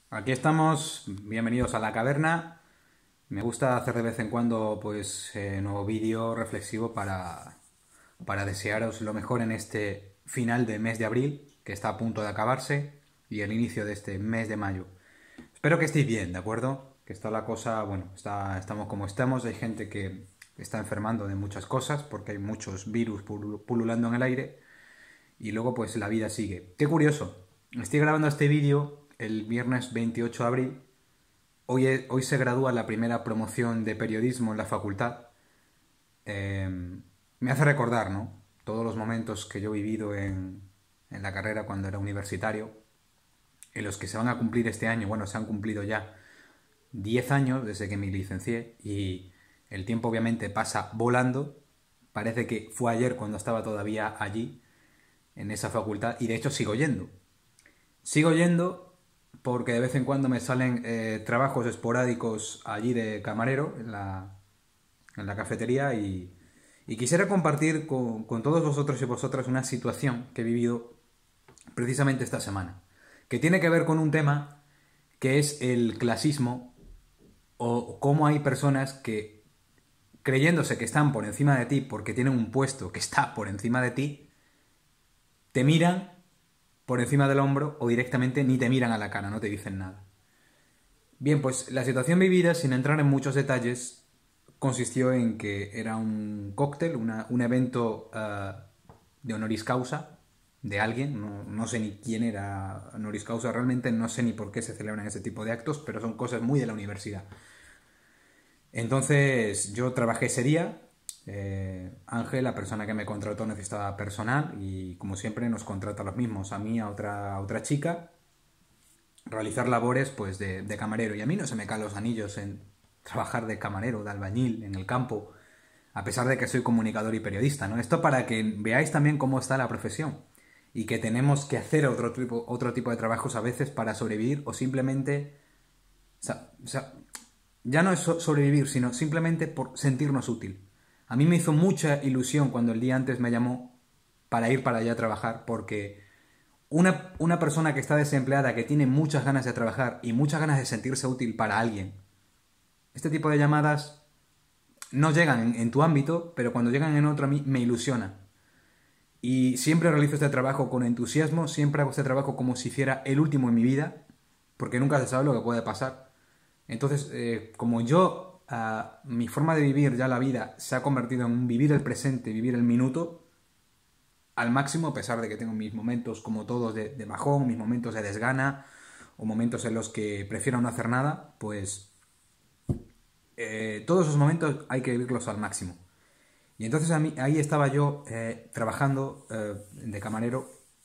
Aquí estamos, bienvenidos a la caverna. Me gusta hacer de vez en cuando pues nuevo vídeo reflexivo para desearos lo mejor en este final de mes de abril, que está a punto de acabarse, y el inicio de este mes de mayo. Espero que estéis bien, ¿de acuerdo? Que está la cosa, bueno, estamos como estamos, hay gente que está enfermando de muchas cosas porque hay muchos virus pululando en el aire y luego pues la vida sigue. Qué curioso, estoy grabando este vídeo el viernes 28 de abril. Hoy se gradúa la primera promoción de periodismo en la facultad. Me hace recordar, ¿no? Todos los momentos que yo he vivido en la carrera cuando era universitario, en los que se van a cumplir este año. Bueno, se han cumplido ya 10 años desde que me licencié y el tiempo obviamente pasa volando. Parece que fue ayer cuando estaba todavía allí, en esa facultad, y de hecho sigo yendo. Sigo yendo porque de vez en cuando me salen trabajos esporádicos allí de camarero en la cafetería y quisiera compartir con todos vosotros y vosotras una situación que he vivido precisamente esta semana, que tiene que ver con un tema que es el clasismo o cómo hay personas que, creyéndose que están por encima de ti porque tienen un puesto que está por encima de ti, te miran por encima del hombro o directamente ni te miran a la cara, no te dicen nada. Bien, pues la situación vivida, sin entrar en muchos detalles, consistió en que era un cóctel, un evento de honoris causa de alguien, no sé ni quién era honoris causa realmente, no sé ni por qué se celebran ese tipo de actos, pero son cosas muy de la universidad. Entonces yo trabajé ese día. Ángel, la persona que me contrató, necesitaba personal y como siempre nos contrata a los mismos, a mí, a otra chica, realizar labores pues de camarero. Y a mí no se me caen los anillos en trabajar de camarero, de albañil, en el campo, a pesar de que soy comunicador y periodista, ¿no? Esto para que veáis también cómo está la profesión y que tenemos que hacer otro tipo de trabajos a veces para sobrevivir o simplemente... O sea, ya no es sobrevivir, sino simplemente por sentirnos útil. A mí me hizo mucha ilusión cuando el día antes me llamó para ir para allá a trabajar, porque una persona que está desempleada, que tiene muchas ganas de trabajar y muchas ganas de sentirse útil para alguien, este tipo de llamadas no llegan en tu ámbito, pero cuando llegan en otro a mí me ilusiona. Y siempre realizo este trabajo con entusiasmo, siempre hago este trabajo como si hiciera el último en mi vida, porque nunca se sabe lo que puede pasar. Entonces, como yo, mi forma de vivir ya la vida se ha convertido en vivir el presente, vivir el minuto al máximo, a pesar de que tengo mis momentos como todos de bajón, mis momentos de desgana o momentos en los que prefiero no hacer nada, pues todos esos momentos hay que vivirlos al máximo. Y entonces ahí estaba yo trabajando de camarero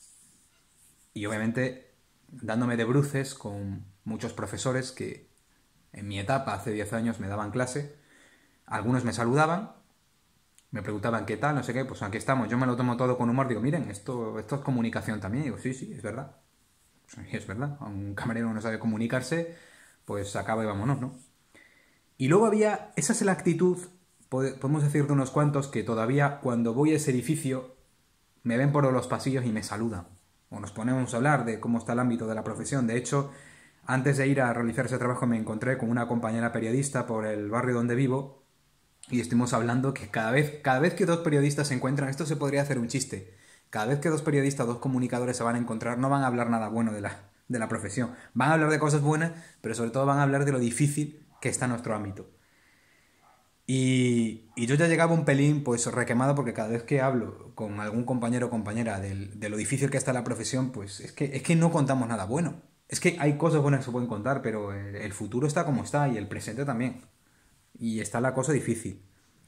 y obviamente dándome de bruces con muchos profesores que en mi etapa, hace 10 años, me daban clase. Algunos me saludaban, me preguntaban qué tal, no sé qué, pues aquí estamos. Yo me lo tomo todo con humor, digo, miren, esto es comunicación también. Y digo, sí, es verdad. Pues, es verdad, un camarero no sabe comunicarse, pues acaba y vámonos, ¿no? Y luego había, esa es la actitud, podemos decir de unos cuantos, que todavía cuando voy a ese edificio me ven por los pasillos y me saludan. O nos ponemos a hablar de cómo está el ámbito de la profesión. De hecho, antes de ir a realizar ese trabajo me encontré con una compañera periodista por el barrio donde vivo y estuvimos hablando que cada vez que dos periodistas se encuentran, esto se podría hacer un chiste, cada vez que dos periodistas, dos comunicadores se van a encontrar, no van a hablar nada bueno de la profesión. Van a hablar de cosas buenas, pero sobre todo van a hablar de lo difícil que está nuestro ámbito. Y yo ya llegaba un pelín pues requemado porque cada vez que hablo con algún compañero o compañera de lo difícil que está la profesión, pues es que no contamos nada bueno. Es que hay cosas buenas que se pueden contar, pero el futuro está como está y el presente también. Y está la cosa difícil.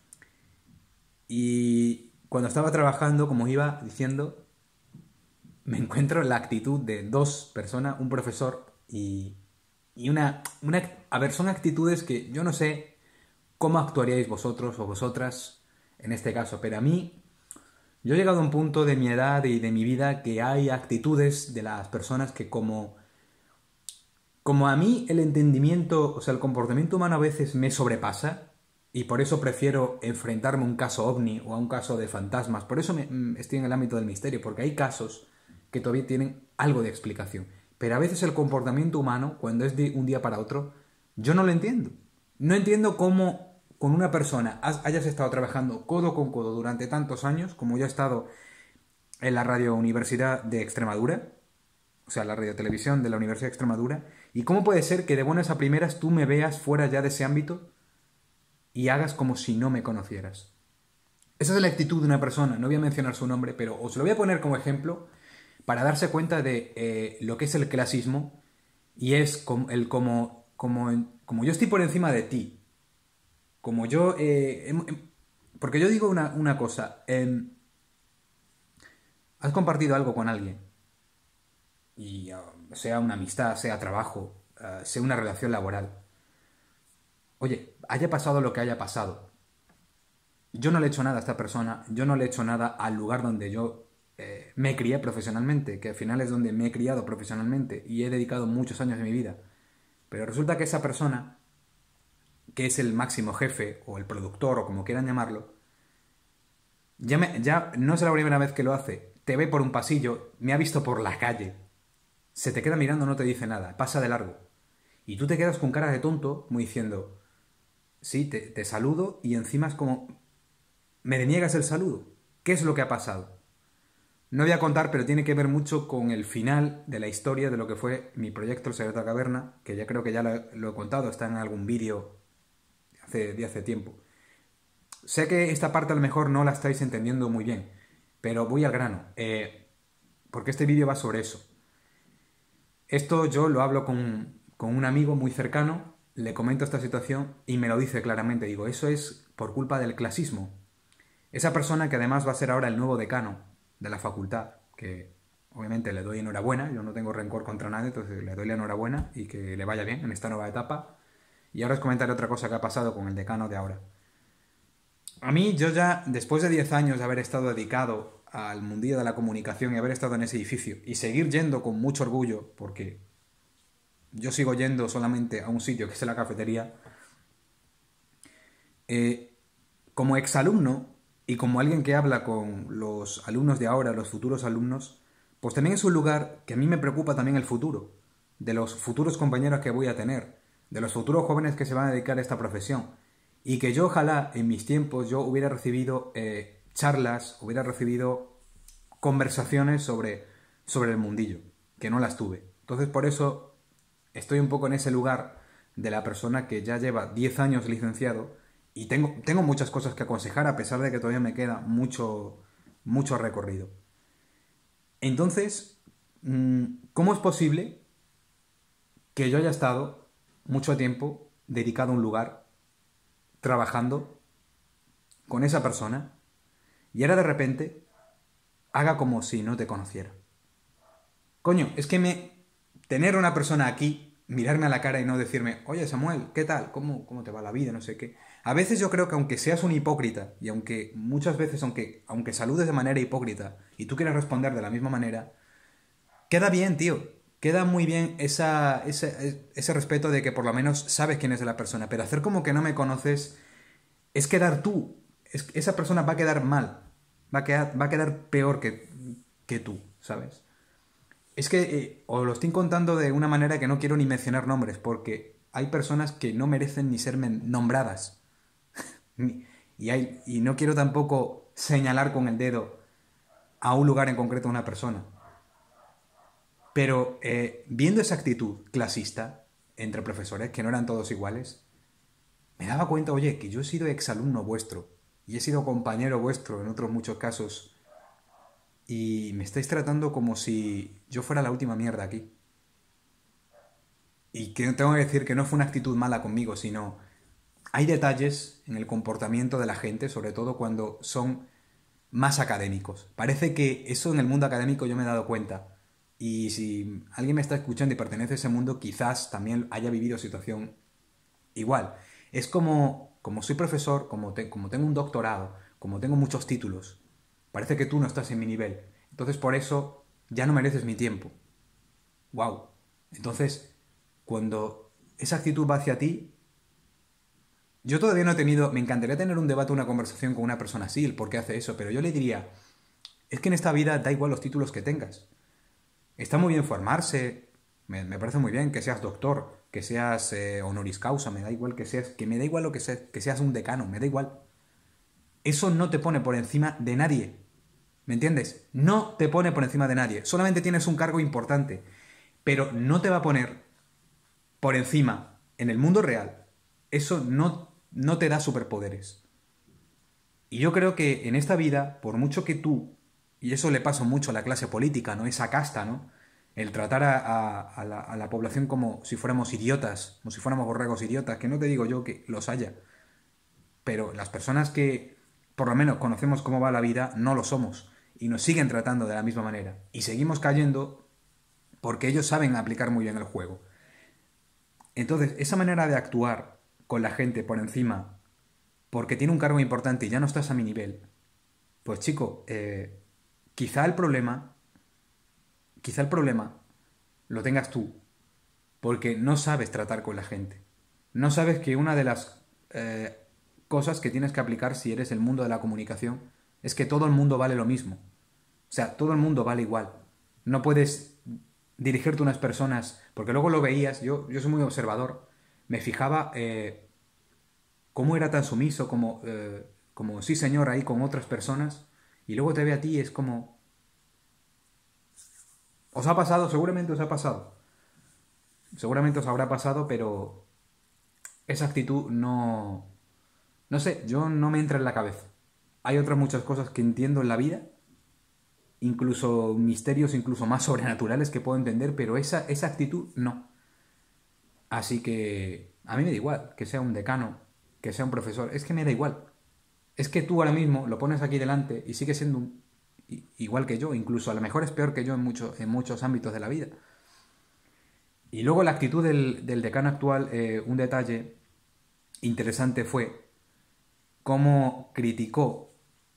Y cuando estaba trabajando, como iba diciendo, me encuentro en la actitud de dos personas, un profesor y una... A ver, son actitudes que yo no sé cómo actuaríais vosotros o vosotras en este caso, pero a mí, yo he llegado a un punto de mi edad y de mi vida que hay actitudes de las personas que como a mí el entendimiento, o sea, el comportamiento humano a veces me sobrepasa y por eso prefiero enfrentarme a un caso ovni o a un caso de fantasmas. Por eso estoy en el ámbito del misterio, porque hay casos que todavía tienen algo de explicación. Pero a veces el comportamiento humano, cuando es de un día para otro, yo no lo entiendo. No entiendo cómo con una persona hayas estado trabajando codo con codo durante tantos años, como yo he estado en la Radio Universidad de Extremadura, o sea, la radiotelevisión de la Universidad de Extremadura, y cómo puede ser que de buenas a primeras tú me veas fuera ya de ese ámbito y hagas como si no me conocieras. Esa es la actitud de una persona, no voy a mencionar su nombre, pero os lo voy a poner como ejemplo para darse cuenta de lo que es el clasismo y es como yo estoy por encima de ti, como yo... porque yo digo una cosa, has compartido algo con alguien, y sea una amistad, sea trabajo, sea una relación laboral. Oye, haya pasado lo que haya pasado, yo no le he hecho nada a esta persona, yo no le he hecho nada al lugar donde yo me crié profesionalmente, que al final es donde me he criado profesionalmente y he dedicado muchos años de mi vida. Pero resulta que esa persona, que es el máximo jefe o el productor o como quieran llamarlo, ya no es la primera vez que lo hace. Te ve por un pasillo, me ha visto por la calle, se te queda mirando, no te dice nada, pasa de largo. Y tú te quedas con cara de tonto, como diciendo, sí, te saludo y encima es como, me deniegas el saludo. ¿Qué es lo que ha pasado? No voy a contar, pero tiene que ver mucho con el final de la historia de lo que fue mi proyecto El Secreto de la Caverna, que ya creo que ya lo he contado, está en algún vídeo de hace tiempo. Sé que esta parte a lo mejor no la estáis entendiendo muy bien, pero voy al grano, porque este vídeo va sobre eso. Esto yo lo hablo con un amigo muy cercano, le comento esta situación y me lo dice claramente. Digo, eso es por culpa del clasismo. Esa persona que además va a ser ahora el nuevo decano de la facultad, que obviamente le doy enhorabuena, yo no tengo rencor contra nadie, entonces le doy la enhorabuena y que le vaya bien en esta nueva etapa. Y ahora os comentaré otra cosa que ha pasado con el decano de ahora. A mí, yo ya, después de 10 años de haber estado dedicado al mundillo de la comunicación y haber estado en ese edificio y seguir yendo con mucho orgullo, porque yo sigo yendo solamente a un sitio que es la cafetería, como exalumno y como alguien que habla con los alumnos de ahora, los futuros alumnos, pues también es un lugar que a mí me preocupa también el futuro, de los futuros compañeros que voy a tener, de los futuros jóvenes que se van a dedicar a esta profesión. Y que yo ojalá en mis tiempos yo hubiera recibido charlas, hubiera recibido conversaciones sobre el mundillo, que no las tuve. Entonces por eso estoy un poco en ese lugar de la persona que ya lleva 10 años licenciado y tengo muchas cosas que aconsejar a pesar de que todavía me queda mucho recorrido. Entonces, ¿cómo es posible que yo haya estado mucho tiempo dedicado a un lugar, trabajando con esa persona y ahora de repente haga como si no te conociera? Coño, es que tener a una persona aquí, mirarme a la cara y no decirme, oye Samuel, ¿qué tal? ¿Cómo te va la vida? No sé qué. A veces yo creo que aunque seas un hipócrita y aunque muchas veces, aunque saludes de manera hipócrita y tú quieras responder de la misma manera, queda bien, tío. Queda muy bien ese respeto de que por lo menos sabes quién es la persona, pero hacer como que no me conoces es quedar tú. Esa persona va a quedar mal, va a quedar peor que tú, ¿sabes? Es que os lo estoy contando de una manera que no quiero ni mencionar nombres, porque hay personas que no merecen ni ser nombradas. Y no quiero tampoco señalar con el dedo a un lugar en concreto a una persona. Pero viendo esa actitud clasista entre profesores, que no eran todos iguales, me daba cuenta, oye, que yo he sido exalumno vuestro y he sido compañero vuestro en otros muchos casos y me estáis tratando como si yo fuera la última mierda aquí. Y que tengo que decir que no fue una actitud mala conmigo, sino hay detalles en el comportamiento de la gente, sobre todo cuando son más académicos. Parece que eso en el mundo académico yo me he dado cuenta. Y si alguien me está escuchando y pertenece a ese mundo, quizás también haya vivido situación igual. Es como soy profesor, como tengo un doctorado, como tengo muchos títulos, parece que tú no estás en mi nivel. Entonces por eso ya no mereces mi tiempo. ¡Wow! Entonces, cuando esa actitud va hacia ti, yo todavía no he tenido... Me encantaría tener un debate, una conversación con una persona así, el por qué hace eso, pero yo le diría, es que en esta vida da igual los títulos que tengas. Está muy bien formarse, Me parece muy bien que seas doctor, que seas honoris causa, me da igual que seas, que me da igual lo que seas un decano, me da igual. Eso no te pone por encima de nadie. ¿Me entiendes? No te pone por encima de nadie. Solamente tienes un cargo importante. Pero no te va a poner por encima en el mundo real. Eso no te da superpoderes. Y yo creo que en esta vida, por mucho que tú, y eso le pasa mucho a la clase política, ¿no? Esa casta, ¿no? El tratar a la población como si fuéramos idiotas, como si fuéramos borregos idiotas, que no te digo yo que los haya, pero las personas que por lo menos conocemos cómo va la vida, no lo somos. Y nos siguen tratando de la misma manera. Y seguimos cayendo porque ellos saben aplicar muy bien el juego. Entonces, esa manera de actuar con la gente por encima, porque tiene un cargo importante y ya no estás a mi nivel, pues chico, quizá el problema, quizá el problema lo tengas tú, porque no sabes tratar con la gente. No sabes que una de las cosas que tienes que aplicar si eres el mundo de la comunicación es que todo el mundo vale lo mismo. O sea, todo el mundo vale igual. No puedes dirigirte a unas personas, porque luego lo veías, yo soy muy observador, me fijaba cómo era tan sumiso como sí señor ahí con otras personas, y luego te ve a ti y es como, os ha pasado, seguramente os ha pasado, seguramente os habrá pasado, pero esa actitud no sé, yo no me entra en la cabeza. Hay otras muchas cosas que entiendo en la vida, incluso misterios incluso más sobrenaturales que puedo entender, pero esa actitud no. Así que a mí me da igual que sea un decano, que sea un profesor, es que me da igual. Es que tú ahora mismo lo pones aquí delante y sigue siendo igual que yo, incluso a lo mejor es peor que yo en muchos ámbitos de la vida. Y luego la actitud del decano actual, un detalle interesante fue cómo criticó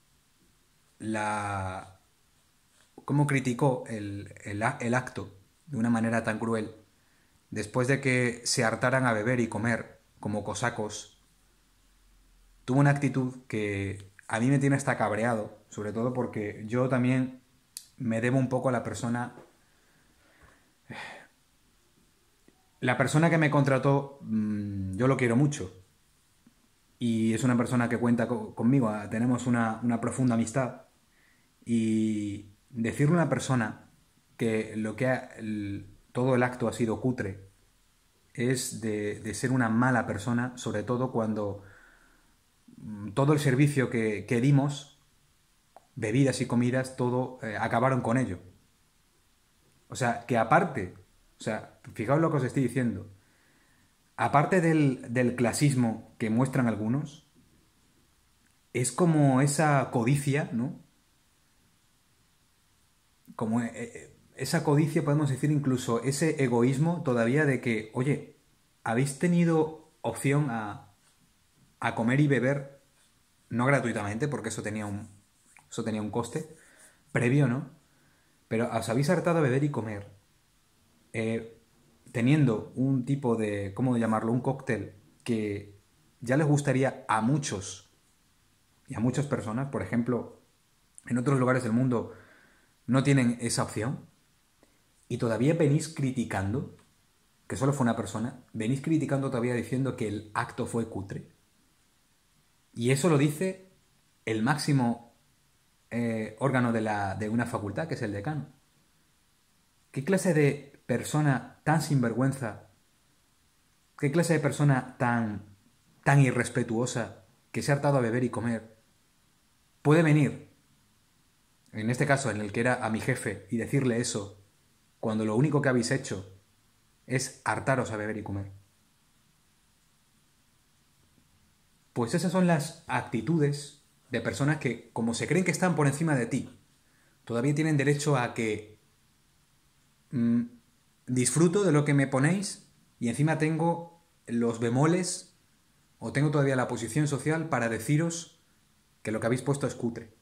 la, cómo criticó el acto de una manera tan cruel, después de que se hartaran a beber y comer como cosacos, tuvo una actitud que a mí me tiene hasta cabreado, sobre todo porque yo también me debo un poco a la persona que me contrató, yo lo quiero mucho. Y es una persona que cuenta conmigo, tenemos una profunda amistad. Y decirle a una persona que todo el acto ha sido cutre es de ser una mala persona, sobre todo cuando todo el servicio que dimos, bebidas y comidas, todo acabaron con ello. O sea, que aparte, o sea, fijaos lo que os estoy diciendo, aparte del clasismo que muestran algunos, es como esa codicia, ¿no? Como esa codicia, podemos decir incluso ese egoísmo todavía de que, oye, habéis tenido opción a comer y beber, no gratuitamente, porque eso tenía un coste previo, ¿no? Pero os habéis hartado a beber y comer, eh, teniendo un tipo de, ¿cómo llamarlo? Un cóctel que ya les gustaría a muchos y a muchas personas, por ejemplo, en otros lugares del mundo no tienen esa opción y todavía venís criticando, que solo fue una persona, venís criticando todavía diciendo que el acto fue cutre. Y eso lo dice el máximo órgano de una facultad, que es el decano. ¿Qué clase de persona tan sinvergüenza, qué clase de persona tan irrespetuosa que se ha hartado a beber y comer puede venir, en este caso en el que era a mi jefe, y decirle eso cuando lo único que habéis hecho es hartaros a beber y comer? Pues esas son las actitudes de personas que, como se creen que están por encima de ti, todavía tienen derecho a que mm, disfruto de lo que me ponéis y encima tengo los bemoles o tengo todavía la posición social para deciros que lo que habéis puesto es cutre.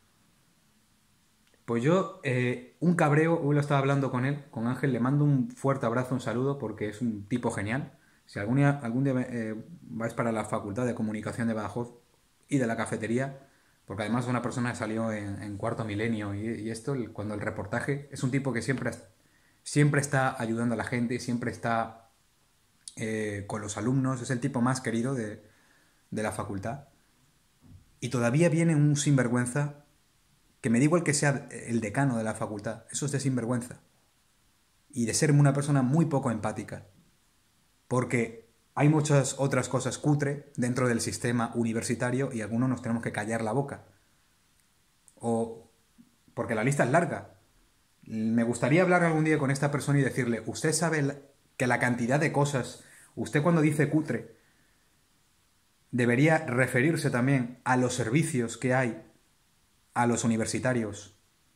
Pues yo, un cabreo, hoy lo estaba hablando con él, con Ángel, le mando un fuerte abrazo, un saludo, porque es un tipo genial. Si algún día vais para la Facultad de Comunicación de Badajoz y de la cafetería, porque además es una persona que salió en Cuarto Milenio y esto, cuando el reportaje, es un tipo que siempre siempre está ayudando a la gente, siempre está con los alumnos, es el tipo más querido de la facultad. Y todavía viene un sinvergüenza que me da igual que sea el decano de la facultad, eso es de sinvergüenza. Y de ser una persona muy poco empática. Porque hay muchas otras cosas cutre dentro del sistema universitario y algunos nos tenemos que callar la boca. O porque la lista es larga. Me gustaría hablar algún día con esta persona y decirle, usted sabe que la cantidad de cosas, usted cuando dice cutre, debería referirse también a los servicios que hay a los universitarios.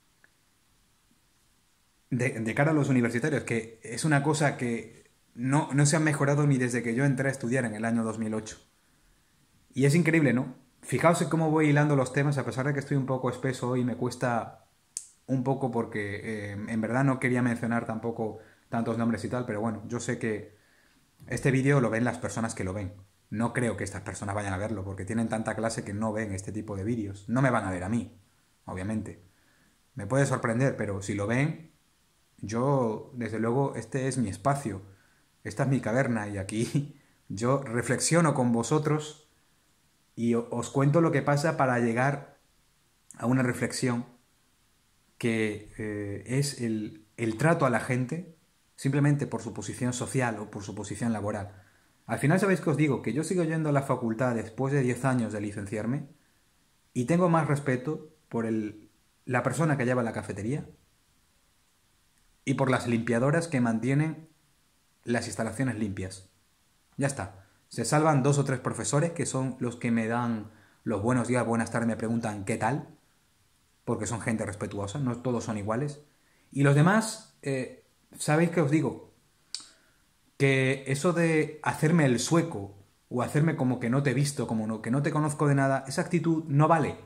De cara a los universitarios, que es una cosa que no se ha mejorado ni desde que yo entré a estudiar en el año 2008. Y es increíble, ¿no? Fijaos en cómo voy hilando los temas, a pesar de que estoy un poco espeso hoy, me cuesta un poco porque en verdad no quería mencionar tampoco tantos nombres y tal, pero bueno, yo sé que este vídeo lo ven las personas que lo ven. No creo que estas personas vayan a verlo, porque tienen tanta clase que no ven este tipo de vídeos. No me van a ver a mí, obviamente. Me puede sorprender, pero si lo ven, yo, desde luego, este es mi espacio. Esta es mi caverna y aquí yo reflexiono con vosotros y os cuento lo que pasa para llegar a una reflexión que es el trato a la gente simplemente por su posición social o por su posición laboral. Al final, ¿sabéis que os digo? Que yo sigo yendo a la facultad después de 10 años de licenciarme y tengo más respeto por la persona que lleva la cafetería y por las limpiadoras que mantienen las instalaciones limpias. Ya está. Se salvan 2 o 3 profesores que son los que me dan los buenos días, buenas tardes, me preguntan qué tal, porque son gente respetuosa, no todos son iguales. Y los demás, ¿sabéis qué os digo? Que eso de hacerme el sueco o hacerme como que no te he visto, como que no te conozco de nada, esa actitud no vale.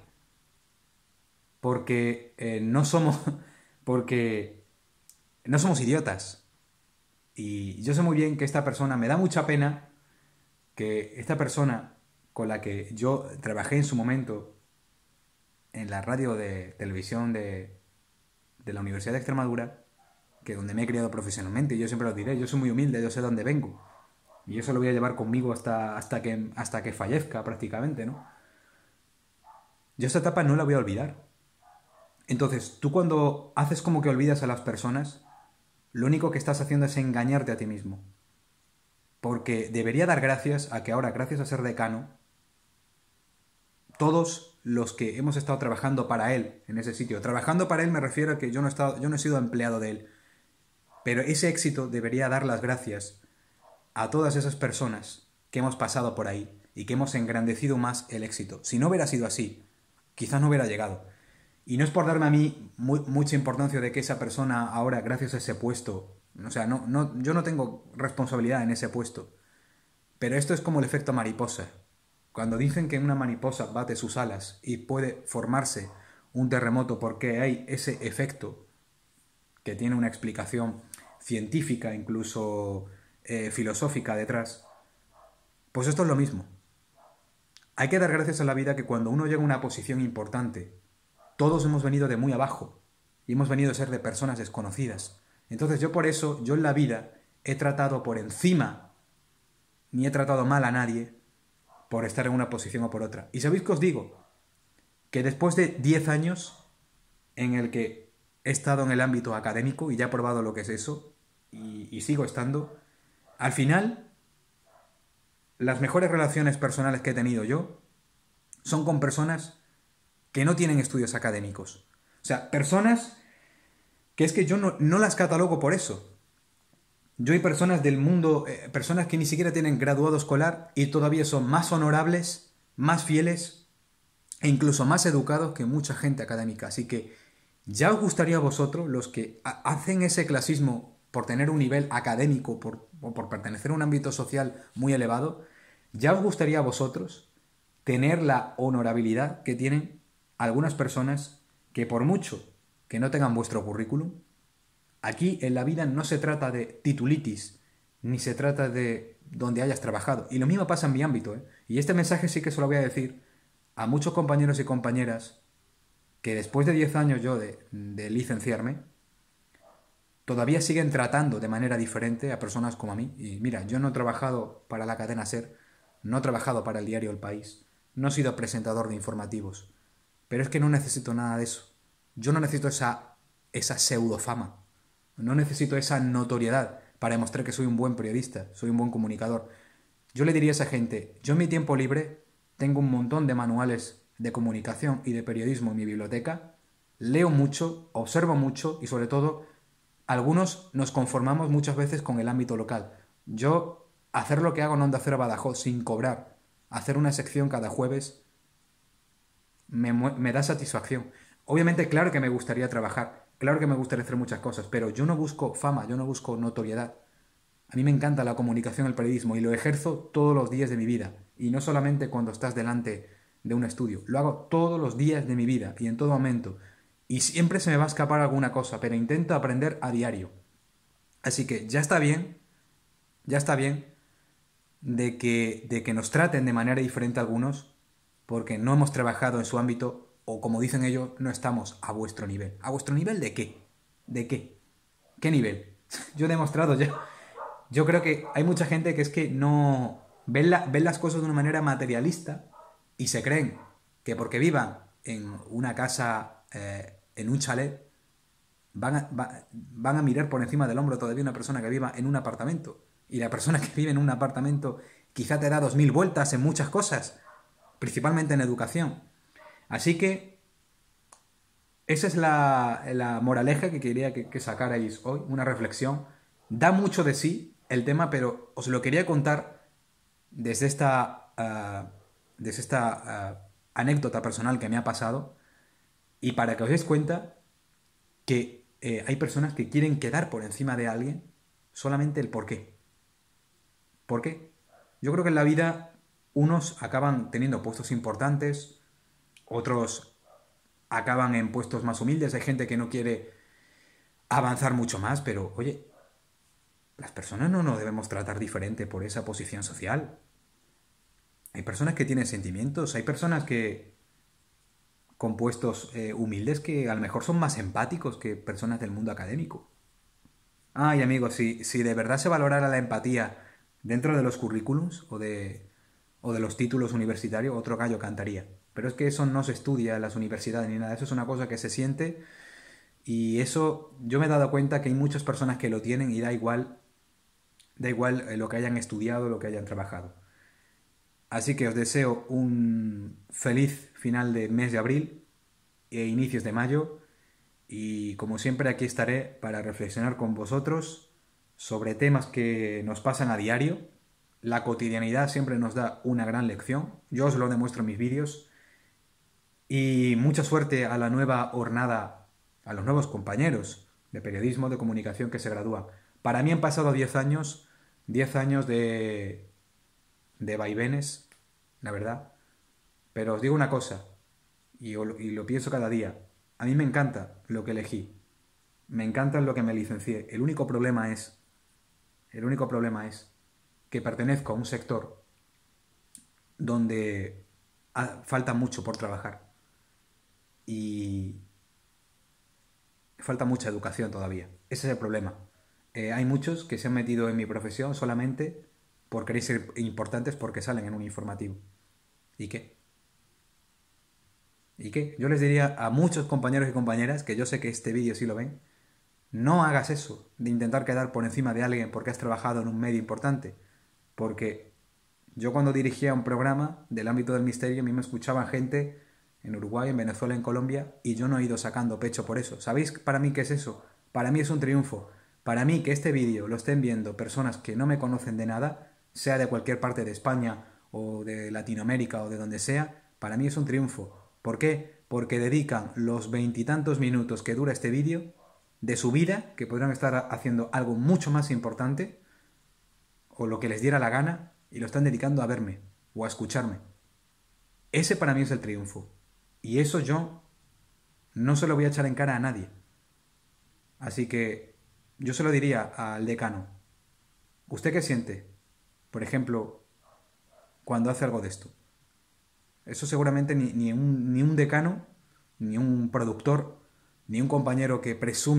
Porque no somos. Porque no somos idiotas. Y yo sé muy bien que esta persona, me da mucha pena que esta persona con la que yo trabajé en su momento en la radio de televisión de la Universidad de Extremadura, que donde me he criado profesionalmente, y yo siempre lo diré, yo soy muy humilde, yo sé dónde vengo. Y eso lo voy a llevar conmigo hasta que fallezca prácticamente, ¿no? Yo esta etapa no la voy a olvidar. Entonces, tú cuando haces como que olvidas a las personas, lo único que estás haciendo es engañarte a ti mismo. Porque debería dar gracias a que ahora, gracias a ser decano, todos los que hemos estado trabajando para él en ese sitio, trabajando para él me refiero a que yo no he sido empleado de él, pero ese éxito debería dar las gracias a todas esas personas que hemos pasado por ahí y que hemos engrandecido más el éxito. Si no hubiera sido así, quizás no hubiera llegado. Y no es por darme a mí mucha importancia de que esa persona ahora, gracias a ese puesto, o sea, yo no tengo responsabilidad en ese puesto, pero esto es como el efecto mariposa. Cuando dicen que una mariposa bate sus alas y puede formarse un terremoto porque hay ese efecto que tiene una explicación científica, incluso filosófica detrás, pues esto es lo mismo. Hay que dar gracias a la vida que cuando uno llega a una posición importante, todos hemos venido de muy abajo y hemos venido a ser de personas desconocidas. Entonces yo por eso, yo en la vida he tratado por encima, ni he tratado mal a nadie por estar en una posición o por otra. ¿Y sabéis qué os digo? Que después de 10 años en el que he estado en el ámbito académico y ya he probado lo que es eso, y sigo estando, al final, las mejores relaciones personales que he tenido yo son con personas que no tienen estudios académicos. O sea, personas que es que yo no las catalogo por eso. Yo hay personas del mundo, personas que ni siquiera tienen graduado escolar y todavía son más honorables, más fieles e incluso más educados que mucha gente académica. Así que ya os gustaría a vosotros, los que hacen ese clasismo por tener un nivel académico o por pertenecer a un ámbito social muy elevado, ya os gustaría a vosotros tener la honorabilidad que tienen algunas personas que por mucho que no tengan vuestro currículum, aquí en la vida no se trata de titulitis, ni se trata de donde hayas trabajado. Y lo mismo pasa en mi ámbito, ¿eh? Y este mensaje sí que se lo voy a decir a muchos compañeros y compañeras que después de 10 años yo de licenciarme, todavía siguen tratando de manera diferente a personas como a mí. Y mira, yo no he trabajado para la cadena SER, no he trabajado para el diario El País, no he sido presentador de informativos, pero es que no necesito nada de eso. Yo no necesito esa pseudofama, no necesito esa notoriedad para demostrar que soy un buen periodista, soy un buen comunicador. Yo le diría a esa gente, yo en mi tiempo libre tengo un montón de manuales de comunicación y de periodismo en mi biblioteca, leo mucho, observo mucho y sobre todo algunos nos conformamos muchas veces con el ámbito local. Yo hacer lo que hago en Onda Cero Badajoz sin cobrar, hacer una sección cada jueves, me da satisfacción. Obviamente, claro que me gustaría trabajar, claro que me gustaría hacer muchas cosas, pero yo no busco fama, yo no busco notoriedad. A mí me encanta la comunicación, el periodismo y lo ejerzo todos los días de mi vida. Y no solamente cuando estás delante de un estudio, lo hago todos los días de mi vida y en todo momento. Y siempre se me va a escapar alguna cosa, pero intento aprender a diario. Así que ya está bien de que nos traten de manera diferente algunos, porque no hemos trabajado en su ámbito, o como dicen ellos, no estamos a vuestro nivel. ¿A vuestro nivel de qué? ¿De qué? ¿Qué nivel? Yo he demostrado ya. Yo creo que hay mucha gente que es que no ven las cosas de una manera materialista y se creen que porque vivan en una casa, en un chalet, van a mirar por encima del hombro todavía una persona que viva en un apartamento. Y la persona que vive en un apartamento quizá te da 2000 vueltas en muchas cosas, principalmente en educación. Así que esa es la moraleja que quería que sacarais hoy, una reflexión. Da mucho de sí el tema, pero os lo quería contar desde esta anécdota personal que me ha pasado y para que os deis cuenta que hay personas que quieren quedar por encima de alguien solamente el por qué. ¿Por qué? Yo creo que en la vida unos acaban teniendo puestos importantes, otros acaban en puestos más humildes, hay gente que no quiere avanzar mucho más, pero oye, las personas no nos debemos tratar diferente por esa posición social. Hay personas que tienen sentimientos, hay personas que con puestos humildes que a lo mejor son más empáticos que personas del mundo académico. Ay, amigos, si de verdad se valorara la empatía dentro de los currículums o de los títulos universitarios, otro gallo cantaría. Pero es que eso no se estudia en las universidades ni nada, eso es una cosa que se siente y eso yo me he dado cuenta que hay muchas personas que lo tienen y da igual lo que hayan estudiado, lo que hayan trabajado. Así que os deseo un feliz final de mes de abril e inicios de mayo y como siempre aquí estaré para reflexionar con vosotros sobre temas que nos pasan a diario. La cotidianidad siempre nos da una gran lección, yo os lo demuestro en mis vídeos y mucha suerte a la nueva hornada, a los nuevos compañeros de periodismo, de comunicación que se gradúan. Para mí han pasado 10 años de vaivenes, la verdad. Pero os digo una cosa, y lo pienso cada día. A mí me encanta lo que elegí. Me encanta lo que me licencié. El único problema es que pertenezco a un sector donde falta mucho por trabajar. Y falta mucha educación todavía. Ese es el problema. Hay muchos que se han metido en mi profesión solamente por querer ser importantes porque salen en un informativo. ¿Y qué? ¿Y qué? Yo les diría a muchos compañeros y compañeras, que yo sé que este vídeo sí lo ven, no hagas eso de intentar quedar por encima de alguien porque has trabajado en un medio importante. Porque yo cuando dirigía un programa del ámbito del misterio, a mí me escuchaban gente en Uruguay, en Venezuela, en Colombia, y yo no he ido sacando pecho por eso. ¿Sabéis para mí qué es eso? Para mí es un triunfo. Para mí que este vídeo lo estén viendo personas que no me conocen de nada, sea de cualquier parte de España o de Latinoamérica o de donde sea, para mí es un triunfo. ¿Por qué? Porque dedican los 20 y tantos minutos que dura este vídeo de su vida, que podrían estar haciendo algo mucho más importante, o lo que les diera la gana, y lo están dedicando a verme o a escucharme. Ese para mí es el triunfo. Y eso yo no se lo voy a echar en cara a nadie. Así que yo se lo diría al decano. ¿Usted qué siente? Por ejemplo, cuando hace algo de esto. Eso seguramente ni un decano, ni un productor, ni un compañero que presume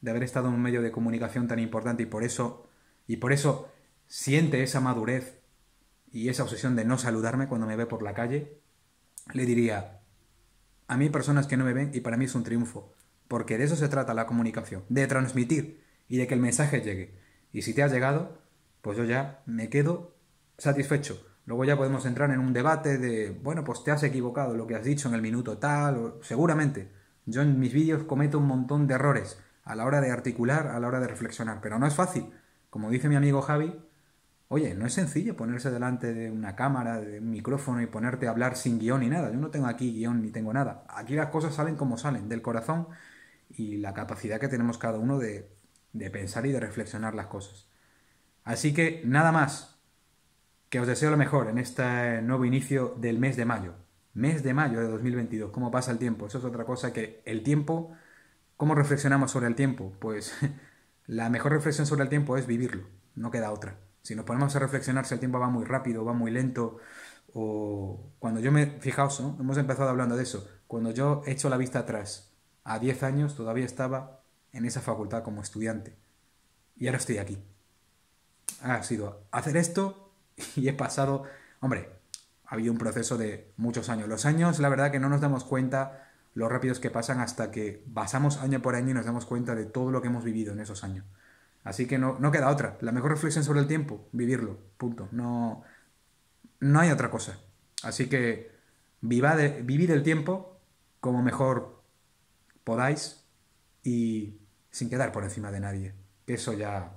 de haber estado en un medio de comunicación tan importante y por eso siente esa madurez y esa obsesión de no saludarme cuando me ve por la calle, le diría, a mí hay personas que no me ven y para mí es un triunfo, porque de eso se trata la comunicación, de transmitir y de que el mensaje llegue. Y si te ha llegado, pues yo ya me quedo satisfecho. Luego ya podemos entrar en un debate de, bueno, pues te has equivocado lo que has dicho en el minuto tal, o seguramente. Yo en mis vídeos cometo un montón de errores a la hora de articular, a la hora de reflexionar, pero no es fácil. Como dice mi amigo Javi, oye, no es sencillo ponerse delante de una cámara, de un micrófono y ponerte a hablar sin guión ni nada. Yo no tengo aquí guión ni tengo nada. Aquí las cosas salen como salen, del corazón y la capacidad que tenemos cada uno de pensar y de reflexionar las cosas. Así que nada más, que os deseo lo mejor en este nuevo inicio del mes de mayo. Mes de mayo de 2022, ¿cómo pasa el tiempo? Eso es otra cosa que el tiempo, ¿cómo reflexionamos sobre el tiempo? Pues la mejor reflexión sobre el tiempo es vivirlo, no queda otra. Si nos ponemos a reflexionar si el tiempo va muy rápido, va muy lento, o cuando yo me... Fijaos, ¿no? Hemos empezado hablando de eso. Cuando yo echo la vista atrás, a 10 años todavía estaba en esa facultad como estudiante. Y ahora estoy aquí. Ha sido hacer esto y he pasado... Hombre, ha habido un proceso de muchos años. Los años, la verdad que no nos damos cuenta lo rápidos que pasan hasta que pasamos año por año y nos damos cuenta de todo lo que hemos vivido en esos años. Así que no queda otra. La mejor reflexión sobre el tiempo, vivirlo, punto. No hay otra cosa. Así que vivid el tiempo como mejor podáis y sin quedar por encima de nadie. Que eso ya...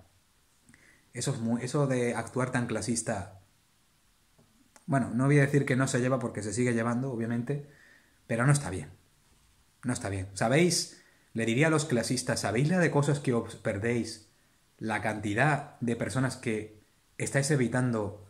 Eso de actuar tan clasista... Bueno, no voy a decir que no se lleva porque se sigue llevando, obviamente, pero no está bien. No está bien. ¿Sabéis? Le diría a los clasistas, ¿sabéis la de cosas que os perdéis? La cantidad de personas que estáis evitando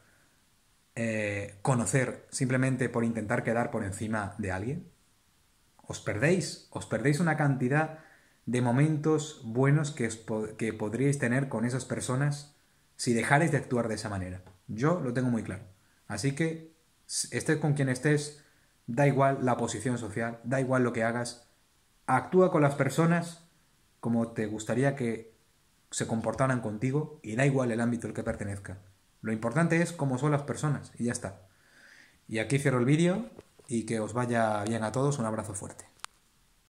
conocer simplemente por intentar quedar por encima de alguien. Os perdéis una cantidad de momentos buenos que podríais tener con esas personas si dejarais de actuar de esa manera. Yo lo tengo muy claro. Así que estés con quien estés, da igual la posición social, da igual lo que hagas, actúa con las personas como te gustaría que se comportaran contigo y da igual el ámbito al que pertenezca. Lo importante es cómo son las personas y ya está. Y aquí cierro el vídeo y que os vaya bien a todos. Un abrazo fuerte.